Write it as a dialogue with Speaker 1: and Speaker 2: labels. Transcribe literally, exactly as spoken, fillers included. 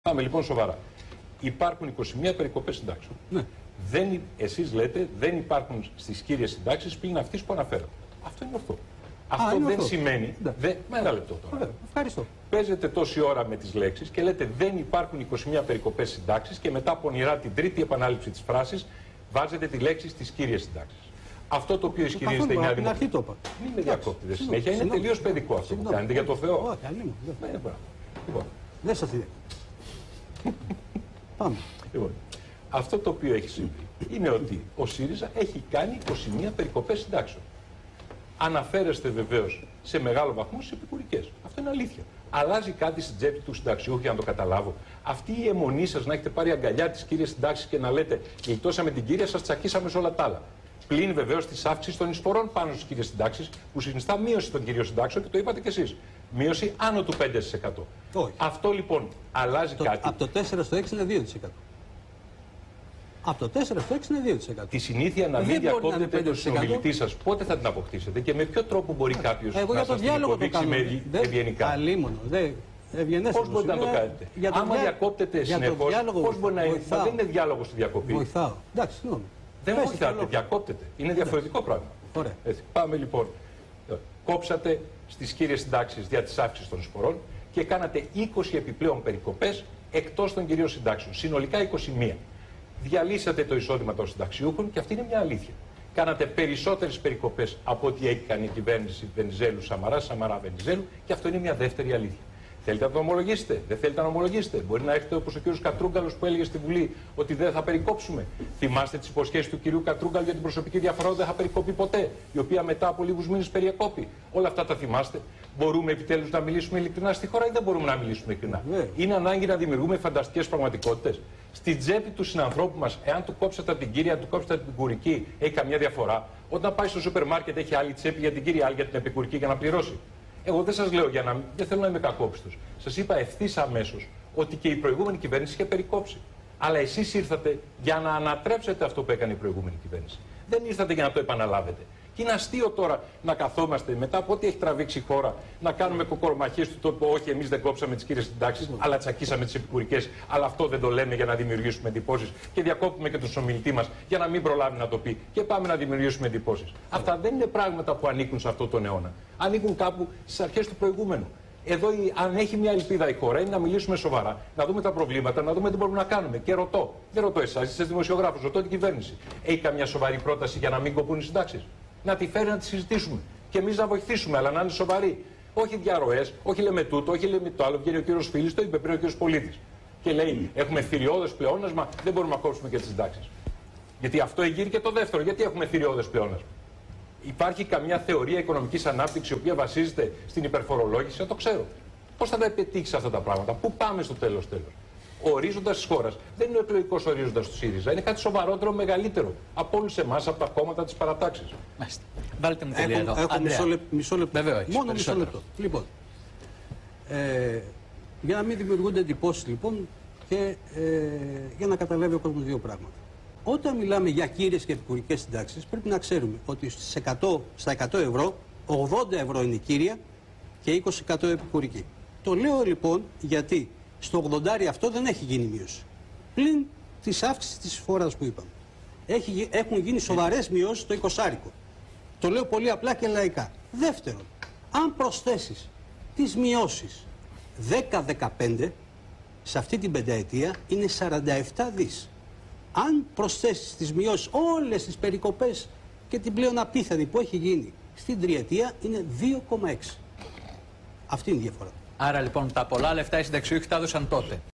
Speaker 1: Πάμε λοιπόν σοβαρά. Υπάρχουν είκοσι μία περικοπές συντάξεων.
Speaker 2: Ναι.
Speaker 1: Δεν, εσείς λέτε δεν υπάρχουν στις κύριες συντάξεις πλην αυτής που αναφέρατε. Αυτό είναι ορθό. Αυτό
Speaker 2: είναι
Speaker 1: δεν
Speaker 2: αυτό.
Speaker 1: σημαίνει.
Speaker 2: Ναι.
Speaker 1: Δε, με ένα λεπτό τώρα.
Speaker 2: Ωραία, ευχαριστώ.
Speaker 1: Παίζετε τόση ώρα με τις λέξεις και λέτε δεν υπάρχουν είκοσι μία περικοπές συντάξεις και μετά πονηρά την τρίτη επανάληψη της φράσης βάζετε τη λέξη στις κύριες συντάξεις. Αυτό το οποίο ισχυρίζεται η Νέα Δημοκρατία. Μην με διακόπτετε συνέχεια. Είναι τελείως παιδικό αυτό που κάνετε για το Θεό.
Speaker 2: Λοιπόν, δεν σας λέει. Πάμε.
Speaker 1: Λοιπόν, αυτό το οποίο έχει συμβεί είναι ότι ο ΣΥΡΙΖΑ έχει κάνει είκοσι μία περικοπές συντάξεων. Αναφέρεστε βεβαίως σε μεγάλο βαθμό στις επικουρικές. Αυτό είναι αλήθεια. Αλλάζει κάτι στην τσέπη του συνταξιούχου για να το καταλάβω. Αυτή η αιμονή σας να έχετε πάρει αγκαλιά τις κύριες συντάξεις και να λέτε γλιτώσαμε την κύρια, σας τσακίσαμε σε όλα τα άλλα. Πλην βεβαίως της αύξησης των εισφορών πάνω στις κύριες συντάξεις που συνιστά μείωση των κυρίων συντάξεων και το είπατε κι εσείς. Μείωση άνω του πέντε τοις εκατό.
Speaker 2: Όχι.
Speaker 1: Αυτό λοιπόν αλλάζει
Speaker 2: το,
Speaker 1: κάτι.
Speaker 2: Από το τέσσερα στο έξι είναι δύο τοις εκατό. Από το τέσσερα στο έξι είναι δύο τοις εκατό.
Speaker 1: Τη συνήθεια να μην διακόπτετε τον συνομιλητή σας, πότε θα την αποκτήσετε και με ποιο τρόπο μπορεί κάποιος να σας την υποδείξει με ευγενικά.
Speaker 2: Αλλήμωνο.
Speaker 1: Πώς μπορείτε να το κάνετε. Άμα διακόπτετε συνεχώς, πώς μπορεί να είναι. Δεν είναι διάλογο στη διακοπή.
Speaker 2: Βοηθάω. Εντάξει, συγγνώμη.
Speaker 1: Δεν βοηθάτε, διακόπτετε. Είναι διαφορετικό πράγμα. Έτσι. Πάμε λοιπόν. Κόψατε στις κύριες συντάξεις δια της αύξησης των εισφορών και κάνατε είκοσι επιπλέον περικοπές εκτός των κυρίων συντάξεων. Συνολικά είκοσι μία. Διαλύσατε το εισόδημα των συνταξιούχων και αυτή είναι μια αλήθεια. Κάνατε περισσότερες περικοπές από ό,τι έκανε η κυβέρνηση Βενιζέλου Σαμαρά, Σαμαρά Βενιζέλου και αυτό είναι μια δεύτερη αλήθεια. Θέλετε να το ομολογήσετε, δεν θέλετε να ομολογήσετε. Μπορεί να έχετε όπως ο κ. Κατρούγκαλος που έλεγε στη Βουλή ότι δεν θα περικόψουμε. Θυμάστε τις υποσχέσεις του κ. Κατρούγκαλου για την προσωπική διαφορά ότι δεν θα περικοπεί ποτέ, η οποία μετά από λίγους μήνες περικόπη. Όλα αυτά τα θυμάστε. Μπορούμε επιτέλους να μιλήσουμε ειλικρινά στη χώρα ή δεν μπορούμε να μιλήσουμε ειλικρινά. Yeah. Είναι ανάγκη να δημιουργούμε φανταστικές πραγματικότητες. Στην τσέπη του συνανθρώπου μας, εάν του κόψετε την κύρια, του κόψετε την επικουρική, έχει καμιά διαφορά. Όταν πάει στο σούπερ μάρκετ, έχει άλλη τσέπη για την κύρια, άλλη για την επικουρική για να πληρώσει. Εγώ δεν σας λέω για να. Δεν θέλω να είμαι κακόπιστος. Σας είπα ευθύς αμέσως ότι και η προηγούμενη κυβέρνηση είχε περικόψει. Αλλά εσείς ήρθατε για να ανατρέψετε αυτό που έκανε η προηγούμενη κυβέρνηση. Δεν ήρθατε για να το επαναλάβετε. Και είναι αστείο τώρα να καθόμαστε μετά από ό,τι έχει τραβήξει η χώρα να κάνουμε κοκορομαχίες του τόπου. Όχι, εμείς δεν κόψαμε τις κύριες συντάξεις, αλλά τσακίσαμε τις επικουρικές. Αλλά αυτό δεν το λέμε για να δημιουργήσουμε εντυπώσεις. Και διακόπτουμε και τον συνομιλητή μας για να μην προλάβει να το πει. Και πάμε να δημιουργήσουμε εντυπώσεις. Αυτά δεν είναι πράγματα που ανήκουν σε αυτόν τον αιώνα. Ανήκουν κάπου στις αρχές του προηγούμενου. Εδώ, αν έχει μια ελπίδα η χώρα, είναι να μιλήσουμε σοβαρά, να δούμε τα προβλήματα, να δούμε τι μπορούμε να κάνουμε. Και ρωτώ, δεν ρωτώ εσάς, είστε δημοσιογράφος, ρωτώ την κυβέρνηση. Έχει καμιά σοβαρή πρόταση για να μην κοπούν οι συντάξεις? Να τη φέρει να τη συζητήσουμε. Και εμείς να βοηθήσουμε, αλλά να είναι σοβαρή. Όχι διαρροές, όχι λέμε τούτο, όχι λέμε το άλλο. Βγαίνει ο κύριος Φίλης, το είπε πριν ο κύριος Πολίτης. Και λέει: έχουμε θηριώδες πλεόνασμα, δεν μπορούμε να κόψουμε και τις συντάξεις. Γιατί αυτό εγείρει και το δεύτερο. Γιατί έχουμε θηριώδες πλεόνασμα? Υπάρχει καμιά θεωρία οικονομικής ανάπτυξης η οποία βασίζεται στην υπερφορολόγηση? Δεν το ξέρω. Πώς θα τα επιτύχει αυτά τα πράγματα? Πού πάμε στο τέλος τέλος? Ο ορίζοντας της χώρας δεν είναι ο εκλογικός ορίζοντας του ΣΥΡΙΖΑ. Είναι κάτι σοβαρότερο, μεγαλύτερο από όλους εμάς, από τα κόμματα της παρατάξης.
Speaker 3: Μάλιστα. Βάλτε μου τελεία εδώ.
Speaker 2: Έχω μισό, λεπ, μισό λεπτό.
Speaker 3: Βέβαια, έχεις,
Speaker 2: μόνο μισό λεπτό. Λοιπόν, ε, για να μην δημιουργούνται εντυπώσεις λοιπόν και ε, για να καταλάβει ο κόσμος δύο πράγματα. Όταν μιλάμε για κύριες και επικουρικές συντάξεις, πρέπει να ξέρουμε ότι στις εκατό, στα εκατό ευρώ, ογδόντα ευρώ είναι η κύρια και είκοσι τοις εκατό επικουρική. Το λέω λοιπόν γιατί στο ογδόντα αυτό δεν έχει γίνει μείωση. Πλην της αύξησης της εισφοράς που είπαμε. Έχει, έχουν γίνει σοβαρές μειώσεις στο είκοσι. Το λέω πολύ απλά και λαϊκά. Δεύτερον, αν προσθέσεις τις μειώσεις δέκα δεκαπέντε, σε αυτή την πενταετία είναι σαράντα επτά δις. Αν προσθέσεις τις μειώσεις, όλες τις περικοπές και την πλέον απίθανη που έχει γίνει στην τριετία, είναι δύο κόμμα έξι. Αυτή είναι η διαφορά.
Speaker 3: Άρα λοιπόν τα πολλά λεφτά οι συνταξιούχοι τα έδωσαν τότε.